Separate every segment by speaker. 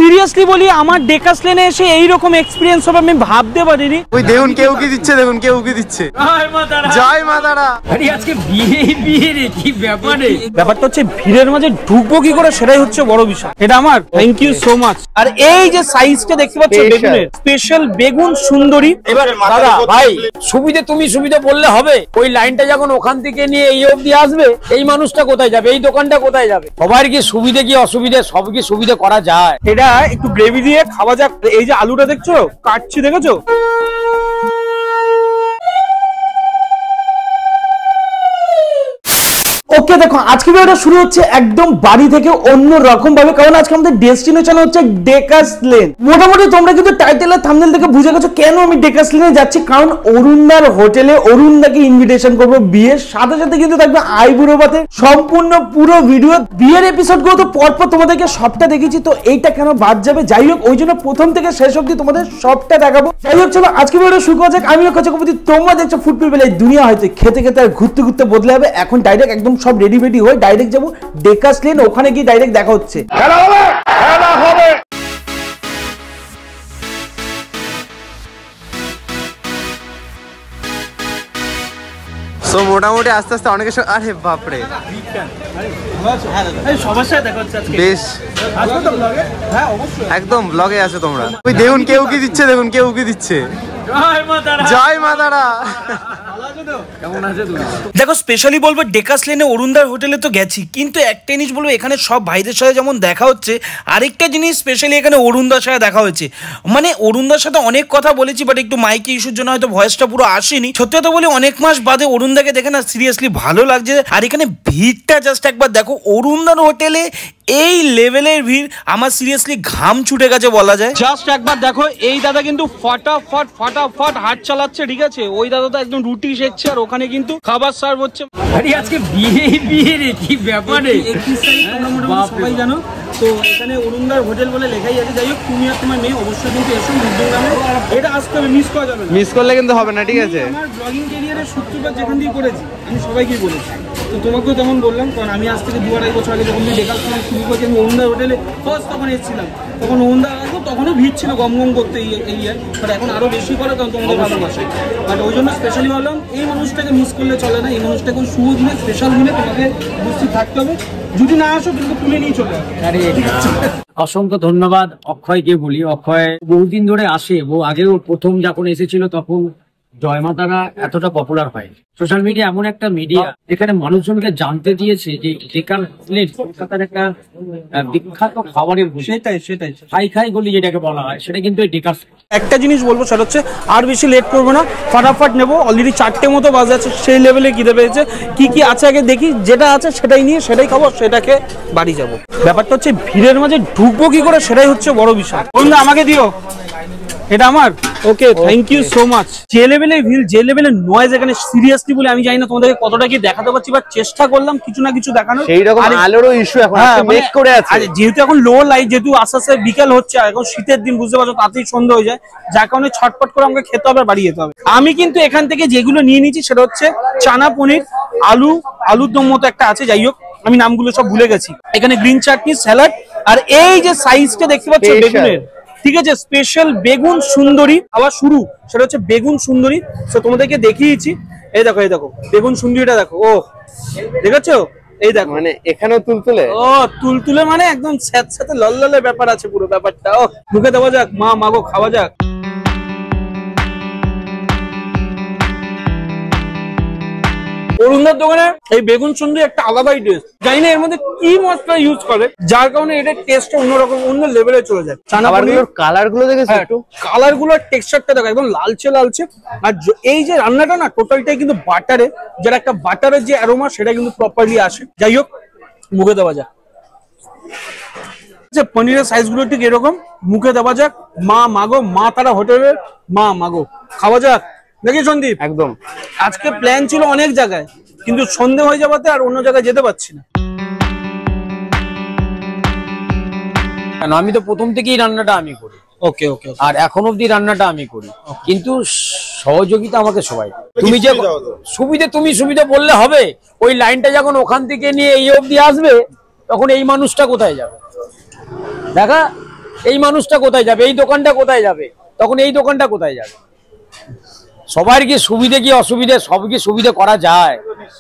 Speaker 1: Seriously বলি আমার Dacres লেনে এসে এইরকম এক্সপিরিয়েন্স হবে আমি ভাবতে পারিনি।
Speaker 2: ওই দেখুন কেউ কি দিচ্ছে, দেখুন কেউ কি দিচ্ছে। জয় মা তারা।
Speaker 1: আরে আজকে বিয়ে রে, কি ব্যাপারে? ব্যাপারটা হচ্ছে ভিড়ের মাঝে ঢুকবো কি করে সেটাই হচ্ছে বড় বিষয়। এটা আমার থ্যাংক ইউ সো মাচ। আর এই যে সাইজটা দেখতে পাচ্ছ বেগুনের, স্পেশাল বেগুন সুন্দরী। এবার দাদা ভাই সুবিধে তুমি সুবিধা বললে হবে? ওই লাইনটা যখন ওখান থেকে নিয়ে এই অবধি আসবে, এই মানুষটা কোথায় যাবে, এই দোকানটা কোথায় যাবে? সবার কি সুবিধে কি অসুবিধে, সব কি সুবিধা করা যায়? এটা একটু গ্রেভি দিয়ে খাওয়া যাক। এই যে আলুটা দেখছো কাটছি, দেখেছো? ওকে দেখো আজকে ভিডিওটা শুরু হচ্ছে একদম বাড়ি থেকে অন্য রকম ভাবে, কারণ আজকে আমাদের ডেস্টিনেশন হচ্ছে ডেকাস লেন। মোটামুটি তোমরা কিন্তু টাইটেল আর থাম্বনেল দেখে বুঝে গেছো কেন আমি ডেকাস লেনে যাচ্ছি, কারণ অরুণদার হোটেলে অরুণদাকে ইনভিটেশন করবো। বিয়ের সাথে সাথে কিন্তু থাকবে আইবুড়ো ভাতে সম্পূর্ণ পুরো ভিডিও। বিয়ের এপিসোড গুলো তো পরপর তোমাদেরকে সবটা দেখেছি, তো এইটা কেন বাদ যাবে? যাই হোক ওই জন্য প্রথম থেকে শেষ অব্দি তোমাদের সবটা দেখাবো। যাই হোক চলো আজকে ভিডিওটা শুরু করা যাক। আমি হচ্ছে কবি, তোমরা দেখছো ফুড পিপল। এই দুনিয়া হয়তো খেতে খেতে আর ঘুরতে ঘুরতে বদলে যাবে। এখন ডাইরেক্ট একদম সব রেডি রেডি হয়ে ডাইরেক্ট যাবো ডেকাস লেন, ওখানে গিয়ে ডাইরেক্ট দেখা হচ্ছে।
Speaker 2: তো মোটামুটি আস্তে আস্তে অনেকে, আরে বাপরে বেশ একদম ব্লগে আছো তোমরা। ওই দেখুন কেউ কি দিচ্ছে, দেখুন কেউ কি দিচ্ছে। জয় মা তারা।
Speaker 1: দেখো স্পেশালি বলবো ডেকাস লেনে অরুণদার হোটেলে তো গেছি, কিন্তু একটা জিনিস বলবো এখানে সব ভাইদের সাথে যেমন দেখা হচ্ছে, আরেকটা জিনিস স্পেশালি এখানে অরুণদার সাথে দেখা হয়েছে। মানে অরুণদার সাথে অনেক কথা বলেছি, বাট একটু মাইকে ইস্যুর জন্য হয়তো ভয়েসটা পুরো আসেনি। সত্যি কথা বলি অনেক মাস বাদে অরুণদাকে দেখে না সিরিয়াসলি ভালো লাগছে। আর এখানে ভিড়টা জাস্ট একবার দেখো, অরুণদার হোটেলে এই লেভেলের ভিড় আমার সিরিয়াসলি ঘাম ছুটে গেছে বলা যায়। জাস্ট একবার দেখো, এই দাদা কিন্তু ফটাফট ফটাফট হাট চালাচ্ছে, ঠিক আছে? ওই দাদা তো একদম রুটি শেখছে আর ওখানে কিন্তু খাবার সার্ভ হচ্ছে। আরে আজকে বিয়ে রে, কি ব্যাপারে? 31 তারিখ তোমরা মোটামুটি সবাই জানো। তো এখানে অরুণদার হোটেল বলে লেখাই আছে। যাই হোক তুমি আর তোমার মেয়ে অবশ্যই কিন্তু এসো মধ্যমগ্রামে, এটা আসতে হবে, মিস করা যাবে না।
Speaker 2: মিস করলে কিন্তু হবে না, ঠিক আছে?
Speaker 1: আমার ব্লগিং ক্যারিয়ারের সূত্রপাত যেখান দিয়ে করেছি আমি সবাইকেই বলেছি, তো তোমাকেও তেমন বললাম। কারণ আমি আজ থেকে 2-2.5 বছর আগে যখন ডেকাস লেন শুরু করছি, আমি অরুণদার হোটেলে ফার্স্ট তখন এসেছিলাম। তখন অরুণদা আসবো, তখনও ভিড় ছিল গম গম করতে এই ইয়ার, বাট এখন আরও বেশি করে, কারণ তোমাদের ভালোবাসে। বাট ওই জন্য স্পেশালি ভাবলাম এই মানুষটাকে মিস করলে চলে না। এই মানুষটাকে শুভ দিনে স্পেশাল দিনে তোমাকে উপস্থিত থাকতে হবে। যদি না আসো কিন্তু তুলে নিয়ে চলে যাবে।
Speaker 3: অসংখ্য ধন্যবাদ অক্ষয়কে বলি। অক্ষয় বহুদিন ধরে আসে, আগেও প্রথম যখন এসেছিল তখন জয়মাতারা এতটা পপুলার হয়। সোশ্যাল মিডিয়া এমন একটা মিডিয়া যেখানে মানুষজনকে জানতে দিয়েছে যে ডেকাস লেন কলকাতার একটা বিখ্যাত খাবারের, সেটাই খাই খাই গলি যেটাকে বলা হয়, সেটা কিন্তু এই ডেকাস।
Speaker 1: একটা জিনিস বলবো সেটা হচ্ছে আর বেশি লেট করবো না, ফাটাফাট নেবো। অলরেডি 4টে মতো বাজে আছে, সেই লেভেলে খিদে পেয়েছে। কি কি আছে আগে দেখি, যেটা আছে সেটাই নিয়ে সেটাই খাবো, সেটাকে বাড়ি যাবো। ব্যাপারটা হচ্ছে ভিড়ের মাঝে ঢুকবো কি করে সেটাই হচ্ছে বড় বিষয়। বন্ধু আমাকে দিও, এটা আমার। Okay thank you so much. যে লেভেলে ভিড়, যে লেভেলে নয়েজ এখানে, সিরিয়াসলি বলে আমি জানি না তোমাদেরকে কতটা কি দেখাতে পারছি, বা চেষ্টা করলাম কিছু না কিছু দেখানো।
Speaker 2: এইরকম আলোরও ইস্যু এখন মেক করে আছে।
Speaker 1: যেহেতু এখন লো লাইট, যেহেতু আস্তে আস্তে বিকেল হচ্ছে, এখন শীতের দিন বুঝতে পারছো, তাতেই সন্ধ্যা হয়ে যায়, যার কারণে ছটপট করে আমাকে খেতে হবে, বাড়ি যেতে হবে। আমি কিন্তু এখান থেকে যেগুলো নিয়ে নিয়েছি সেটা হচ্ছে চানা পনির, আলুর দম মতো একটা আছে, যাই হোক আমি নামগুলো সব ভুলে গেছি। এখানে গ্রিন চাটনি, স্যালাড, আর এই যে সাইজটা দেখতে পাচ্ছ বেগুনের, ঠিক আছে? স্পেশাল বেগুন সুন্দরী আবার শুরু, সেটা হচ্ছে বেগুন সুন্দরী। তো তোমাদেরকে দেখিয়েছি, এই দেখো এই দেখো বেগুন সুন্দরীটা দেখো। ও দেখেছো? এই দেখো,
Speaker 2: মানে এখানেও তুলতুলে।
Speaker 1: ও তুলতুলে মানে একদম সাথে ললললের ব্যাপার আছে পুরো ব্যাপারটা। ও মুখে দেওয়া যাক, মা মাগো খাওয়া যাক। অরুণদার দোকানে এই বেগুন সুন্দরী একটা আলাদাই টেস্ট। জানি না এর মধ্যে কি মশলা ইউজ করে, যার কারণে এটার টেস্টটা অন্যরকম, অন্য লেভেলে চলে যায়। চানা পনির
Speaker 2: কালার গুলো দেখেছো? একটু
Speaker 1: কালার গুলোর টেক্সচারটা দেখো, একদম লালচে লালচে। আর এই যে রান্নাটা না টোটালটাই কিন্তু বাটারে, যারা একটা বাটারের যে অ্যারোমা সেটা কিন্তু প্রপারলি আসে। যাই হোক মুখে দেওয়া যাক। পনিরের সাইজ গুলো ঠিক এরকম, মুখে দেওয়া যাক। মা মাগো, মা তারা হোটেলের মা মাগো, খাওয়া যাক নাকি সন্দীপ?
Speaker 2: একদম।
Speaker 1: আজকে প্ল্যান ছিল অনেক জায়গায়, কিন্তু সন্ধে হয়ে যাওয়াতে আর অন্য জায়গায় যেতে পারছি না।
Speaker 3: আমি তো প্রথম থেকেই রান্নাটা আমি করি।
Speaker 1: ওকে ওকে।
Speaker 3: আর এখন অব্দি রান্নাটা আমি করি, কিন্তু সহযোগিতা আমাকে সবাই। তুমি যে সুবিধে তুমি সুবিধা বললে হবে? ওই লাইনটা যখন ওখান থেকে নিয়ে এই অবধি আসবে, তখন এই মানুষটা কোথায় যাবে? দেখা এই মানুষটা কোথায় যাবে, এই দোকানটা কোথায় যাবে, তখন এই দোকানটা কোথায় যাবে? সবার কি সুবিধে কি অসুবিধে, সব কি সুবিধা করা যায়?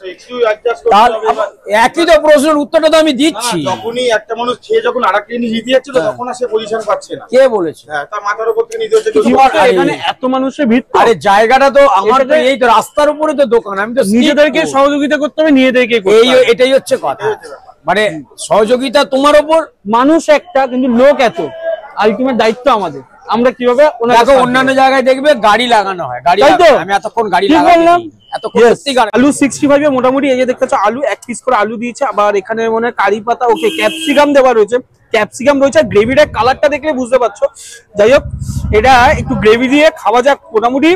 Speaker 3: একই তো প্রশ্নের উত্তরটা তো আমি দিচ্ছি।
Speaker 4: যখনই একটা মানুষ খেয়ে যখন আরেকটা জিনিস নিতে যাচ্ছিল তখন আর সে পজিশন পাচ্ছে না।
Speaker 3: কে বলেছে?
Speaker 4: তার মাথার উপর থেকে নিতে হচ্ছে।
Speaker 5: এখানে এত মানুষের ভিড়,
Speaker 3: আরে জায়গাটা তো আমার তো এই তো রাস্তার উপরে তো দোকান, আমি তো
Speaker 5: নিজেদেরকে সহযোগিতা করতে হবে, নিজেদেরকে
Speaker 3: এটাই হচ্ছে কথা। মানে সহযোগিতা তোমার উপর,
Speaker 5: মানুষ একটা কিন্তু লোক এত, আলটিমেট দায়িত্ব আমাদের। আমরা কিভাবে
Speaker 3: দেখো অন্যান্য জায়গায় দেখবে গাড়ি লাগানো হয়, গাড়ি আমি এতক্ষণ গাড়ি
Speaker 5: লাগালাম।
Speaker 3: আলু
Speaker 5: 65 এ মোটামুটি এই যে দেখতে পাচ্ছ আলু 1 পিস করে আলু দিয়েছে, আবার এখানে মনে হয় কারি পাতা, ওকে ক্যাপসিকাম দেওয়া রয়েছে, ক্যাপসিকাম রয়েছে। গ্রেভিটার কালারটা দেখলে বুঝতে পারছো। যাই হোক, এটা একটু গ্রেভি দিয়ে খাওয়া যাক মোটামুটি।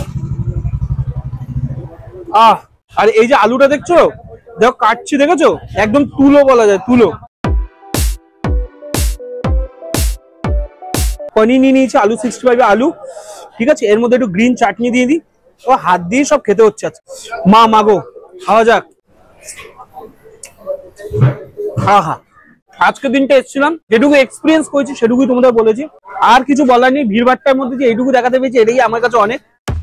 Speaker 5: আর এই যে আলুটা দেখছো, দেখো কাটছি, দেখেছো একদম তুলো বলা যায়, তুলো। পনির নিয়ে নিয়েছে, আলু 65 আলু, ঠিক আছে। এর মধ্যে একটু গ্রিন চাটনি দিয়ে দিই। ও হাত দিয়ে সব খেতে হচ্ছে। মা মাগো, খাওয়া যাক। আজকের দিনটা এসেছিলাম, যেটুকু এক্সপিরিয়েন্স করেছি সেটুকুই তোমাদের বলেছি, আর কিছু বলার নেই। ভিড়ভাট্টার মধ্যে যে এইটুকু দেখাতে পেরেছি এটাই আমার কাছে অনেক।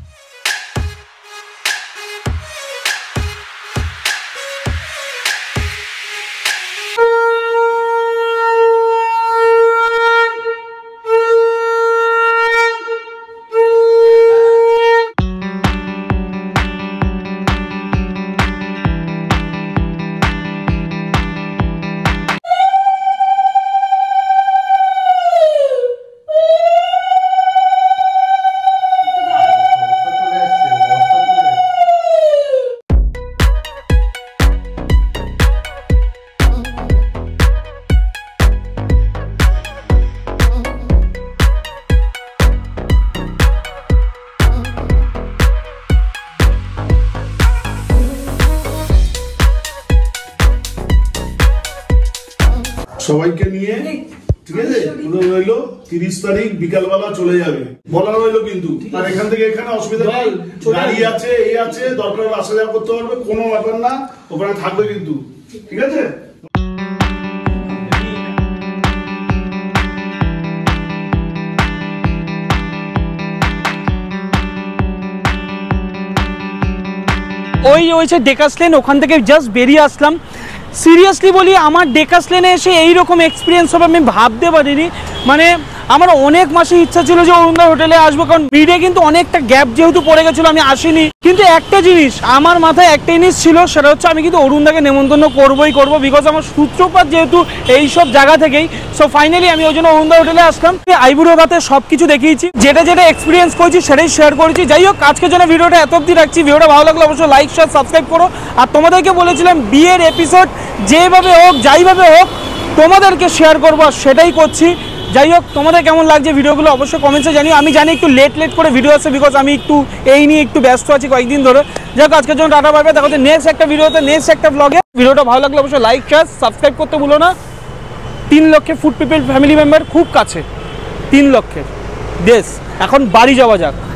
Speaker 6: সবাইকে নিয়ে, ঠিক আছে, রইলো 30 তারিখ বিকালবেলা চলে যাবে, বলা রইলো কিন্তু। আর এখান থেকে এখানে অসুবিধা নেই, গাড়ি আছে, এই আছে, দরকার আসা যাওয়া করতে পারবে, কোনো ব্যাপার না, ওখানে থাকবে কিন্তু, ঠিক আছে।
Speaker 5: ওই হয়েছে ডেকাস লেন, ওখান থেকে জাস্ট বেরিয়ে আসলাম। সিরিয়াসলি বলি, আমার ডেকাস লেনে এসে এইরকম এক্সপিরিয়েন্স হবে আমি ভাবতে পারিনি। মানে আমার অনেক মাসে ইচ্ছা ছিল যে অরুণদার হোটেলে আসবো, কারণ ভিড়ে কিন্তু অনেকটা গ্যাপ যেহেতু পড়ে গেছিলো আমি আসিনি। কিন্তু একটা জিনিস আমার মাথায়, একটা জিনিস ছিল, সেটা হচ্ছে আমি কিন্তু অরুণদাকে নেমন্তন্ন করবোই করবো, বিকজ আমার সূত্রপাত যেহেতু এইসব জায়গা থেকেই। সো ফাইনালি আমি ওই জন্য অরুণদা হোটেলে আসলাম। আইবুড়ো ভাতে সব কিছু দেখিয়েছি, যেটা যেটা এক্সপিরিয়েন্স করেছি সেটাই শেয়ার করেছি। যাই হোক, আজকের জন্য ভিডিওটা এত অবধি রাখছি। ভিডিওটা ভালো লাগলে অবশ্যই লাইক, শেয়ার, সাবস্ক্রাইব করো। আর তোমাদেরকে বলেছিলাম বিয়ের এপিসোড যেভাবে হোক, যাইভাবে হোক, তোমাদেরকে শেয়ার করবো, সেটাই করছি। যাই হোক, তোমাদের কেমন লাগছে ভিডিওগুলো অবশ্যই কমেন্টসে জানিও। আমি জানি একটু লেট করে ভিডিও আসছে, বিকজ আমি একটু এই নিয়ে একটু ব্যস্ত আছি কয়েকদিন ধরে। যাই হোক, আজকের জন্য টাটা, বাই বাই। দেখো নেক্সট একটা ভিডিওতে, নেক্সট একটা ব্লগে। ভিডিওটা ভালো লাগলে অবশ্যই লাইক, শেয়ার, সাবস্ক্রাইব করতে ভুলো না। 3 লক্ষের ফুড পিপল ফ্যামিলি মেম্বার খুব কাছে, 3 লক্ষের দেশ। এখন বাড়ি যাওয়া যাক।